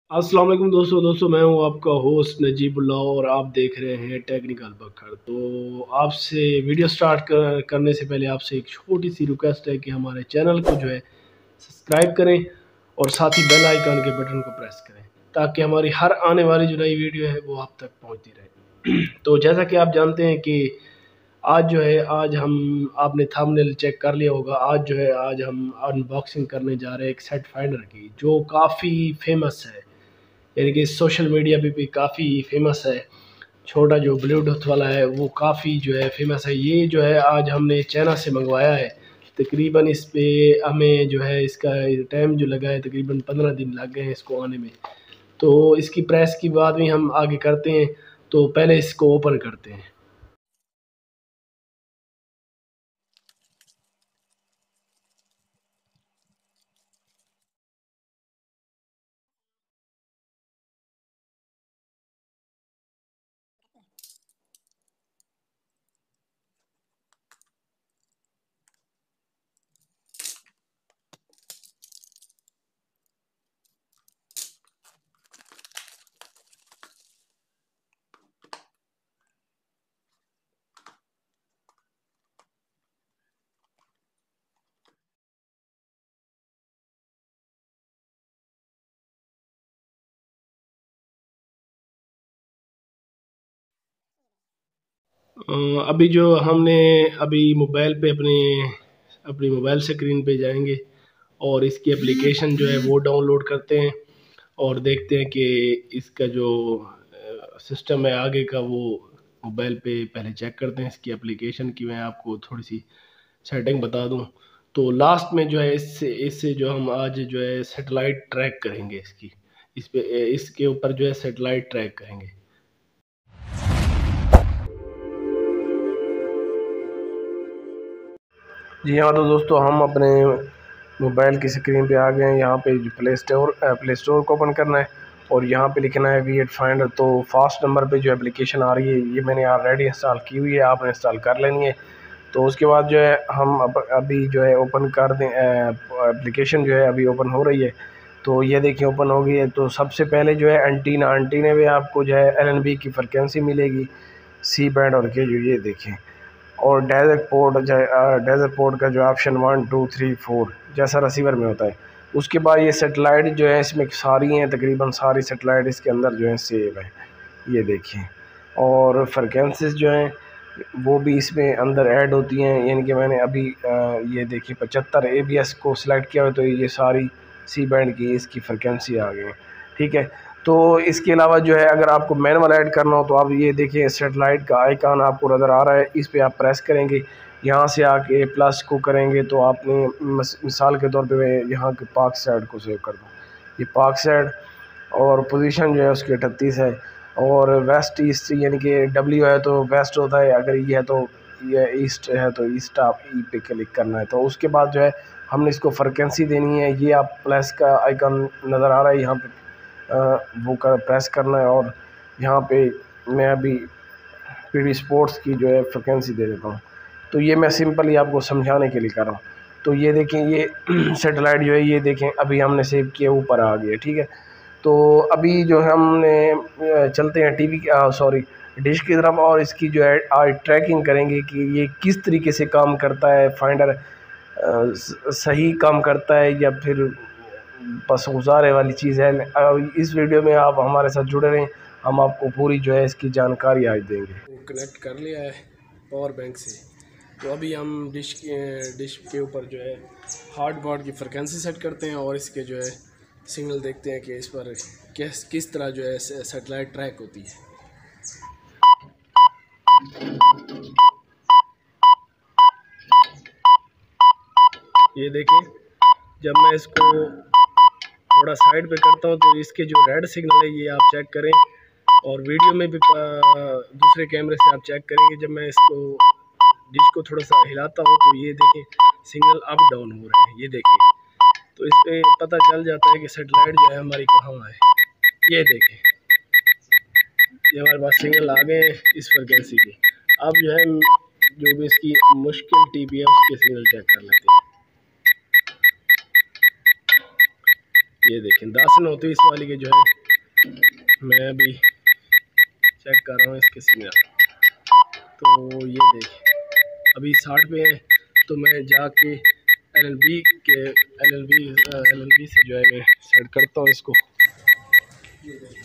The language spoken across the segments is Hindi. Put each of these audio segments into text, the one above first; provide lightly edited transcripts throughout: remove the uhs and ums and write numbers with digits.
अस्सलाम वालेकुम दोस्तों मैं हूं आपका होस्ट नजीबुल्लाह और आप देख रहे हैं टेक्निकल बखर। तो आपसे वीडियो स्टार्ट करने से पहले आपसे एक छोटी सी रिक्वेस्ट है कि हमारे चैनल को जो है सब्सक्राइब करें और साथ ही बेल आइकन के बटन को प्रेस करें ताकि हमारी हर आने वाली जो नई वीडियो है वो आप तक पहुंचती रहे। तो जैसा कि आप जानते हैं कि आज हम आपने थंबनेल चेक कर लिया होगा। आज हम अनबॉक्सिंग करने जा रहे हैं एक सेट फाइंडर की जो काफ़ी फेमस है, यानी कि सोशल मीडिया पे भी काफ़ी फेमस है। छोटा जो ब्लूटूथ वाला है वो काफ़ी जो है फेमस है। ये जो है आज हमने चाइना से मंगवाया है। तकरीबन इस पे हमें जो है इसका टाइम जो लगा है तकरीबन 15 दिन लग गए हैं इसको आने में। तो इसकी प्राइस की बात भी हम आगे करते हैं, तो पहले इसको ओपन करते हैं। अभी जो हमने अभी मोबाइल पे अपनी मोबाइल स्क्रीन पे जाएंगे और इसकी एप्लीकेशन जो है वो डाउनलोड करते हैं और देखते हैं कि इसका जो सिस्टम है आगे का वो मोबाइल पे पहले चेक करते हैं इसकी एप्लीकेशन की। मैं आपको थोड़ी सी सेटिंग बता दूं तो लास्ट में जो है इससे इससे जो हम आज जो है सेटेलाइट ट्रैक करेंगे इसके ऊपर जो है सेटेलाइट ट्रैक करेंगे। जी हाँ, तो दोस्तों हम अपने मोबाइल की स्क्रीन पे आ गए हैं। यहाँ पे जो प्ले स्टोर को ओपन करना है और यहाँ पे लिखना है वी एट फाइंडर। तो फास्ट नंबर पे जो एप्लीकेशन आ रही है ये मैंने ऑलरेडी इंस्टॉल की हुई है, आपने इंस्टॉल कर लेनी है। तो उसके बाद जो है हम अभी जो है ओपन कर दें। एप्लीकेशन जो है अभी ओपन हो रही है। तो ये देखिए ओपन हो गई है। तो सबसे पहले जो है एंटीना में आपको जो है LNB की फ्रिक्वेंसी मिलेगी, सी बैंड और के जो ये देखें। और डेजर्ट पोर्ट का जो ऑप्शन 1 2 3 4 जैसा रिसीवर में होता है। उसके बाद ये सेटेलाइट जो है इसमें सारी हैं, तकरीबन सारी सेटेलाइट इसके अंदर जो है सेव है, ये देखिए। और फ्रिक्वेंसीज जो हैं वो भी इसमें अंदर ऐड होती हैं, यानी कि मैंने अभी ये देखिए 75 ABS को सिलेक्ट किया हुआ, तो ये सारी सी बैंड की इसकी फ्रिक्वेंसी आ गई है। ठीक है। तो इसके अलावा जो है अगर आपको मैनुअल ऐड करना हो तो आप ये देखिए सेटेलाइट का आइकन आपको नज़र आ रहा है, इस पर आप प्रेस करेंगे। यहाँ से आके प्लस को करेंगे तो आपने मिसाल के तौर पे मैं यहाँ के पाक साइड को सेव कर दूँ, ये पाक साइड। और पोजीशन जो है उसकी 38 है। और वेस्ट ईस्ट यानी कि W है तो वेस्ट होता है, अगर ये है तो ये ईस्ट है तो ईस्ट आप ई पे क्लिक करना है। तो उसके बाद जो है हमने इसको फ्रिक्वेंसी देनी है। ये आप प्लस का आइकन नज़र आ रहा है यहाँ पे, वो कर प्रेस करना है। और यहाँ पे मैं अभी PV स्पोर्ट्स की जो है फ्रिक्वेंसी दे देता हूँ। तो ये मैं सिंपली आपको समझाने के लिए कर रहा हूँ। तो ये देखें ये सेटेलाइट जो है ये देखें अभी हमने सेव किया ऊपर आ गया। ठीक है। तो अभी जो है हमने चलते हैं टीवी की सॉरी डिश की तरफ और इसकी जो है आज ट्रैकिंग करेंगे कि ये किस तरीके से काम करता है फाइंडर, सही काम करता है या फिर बस गुजारे वाली चीज़ है। इस वीडियो में आप हमारे साथ जुड़े रहें, हम आपको पूरी जो है इसकी जानकारी आज देंगे। वो कनेक्ट कर लिया है पावर बैंक से। तो अभी हम डिश के ऊपर जो है हार्ड बॉर्ड की फ्रिक्वेंसी सेट करते हैं और इसके जो है सिग्नल देखते हैं कि इस पर किस तरह जो है सेटेलाइट ट्रैक होती है। ये देखें जब मैं इसको थोड़ा साइड पे करता हूँ तो इसके जो रेड सिग्नल है ये आप चेक करें और वीडियो में भी दूसरे कैमरे से आप चेक करेंगे। जब मैं इसको डिश को थोड़ा सा हिलाता हूँ तो ये देखें सिग्नल अप डाउन हो रहे हैं, ये देखें। तो इसमें पता चल जाता है कि सेटेलाइट जो है हमारी कहाँ है। ये देखें ये हमारे पास सिग्नल आ गए हैं इस फ्रिक्वेंसी के। अब जो है जो भी इसकी मुश्किल TP है उसके सिग्नल चेक कर लेते हैं। ये देखें 1029 वाली के जो है मैं अभी चेक कर रहा हूँ इसके सिग्नल। तो ये देखें अभी 60 पे है, तो मैं जाके एल एल बी से जो है मैं सेट करता हूँ इसको। ये देखें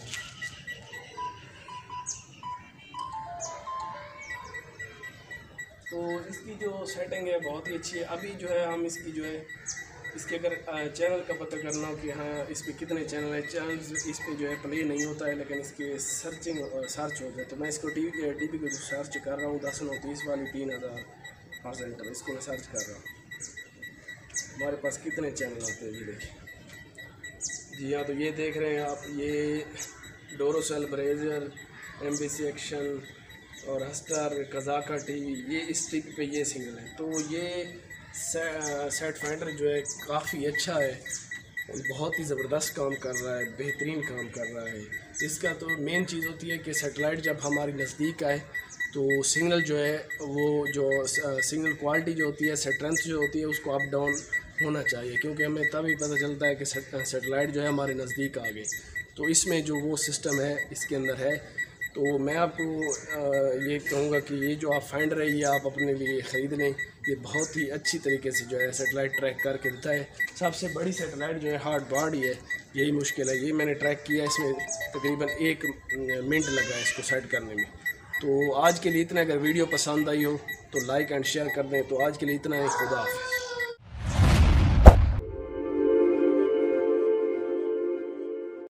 तो इसकी जो सेटिंग है बहुत ही अच्छी है। अभी जो है हम इसकी जो है इसके अगर चैनल का पता करना हो कि हाँ इस पर कितने चैनल हैं, चैनल इस पर जो है प्ले नहीं होता है, लेकिन इसके सर्च हो जाए। तो मैं इसको टी वी को जो सर्च कर रहा हूँ 1029 वाली 3000 इसको मैं सर्च कर रहा हूँ। हमारे पास कितने चैनल होते हैं ये देखिए। जी हाँ, तो ये देख रहे हैं आप, ये डोरोसेल ब्रेजर, MBC एक्शन और हस्टर कज़ाका टीवी, ये इस टीवी पे ये सिंगल है। तो ये सेट फाइंडर जो है काफ़ी अच्छा है, बहुत ही ज़बरदस्त काम कर रहा है, बेहतरीन काम कर रहा है। इसका तो मेन चीज़ होती है कि सेटेलाइट जब हमारी नज़दीक आए तो सिग्नल जो है वो जो सिग्नल क्वालिटी जो होती है, स्ट्रेंथ जो होती है, उसको अप डाउन होना चाहिए, क्योंकि हमें तभी पता चलता है कि सेटेलाइट जो है हमारे नज़दीक आ गई। तो इसमें जो वो सिस्टम है इसके अंदर है। तो मैं आपको ये कहूँगा कि ये जो आप फाइंडर है ये आप अपने लिए ख़रीद लें। ये बहुत ही अच्छी तरीके से जो है सेटेलाइट ट्रैक करके देता है। सबसे बड़ी सेटेलाइट जो है हार्ड बॉडी है, यही मुश्किल है। ये मैंने ट्रैक किया, इसमें तकरीबन 1 मिनट लगा है इसको सेट करने में। तो आज के लिए इतना। अगर वीडियो पसंद आई हो तो लाइक एंड शेयर कर दें। तो आज के लिए इतना है, खुदा हाफ़िज़।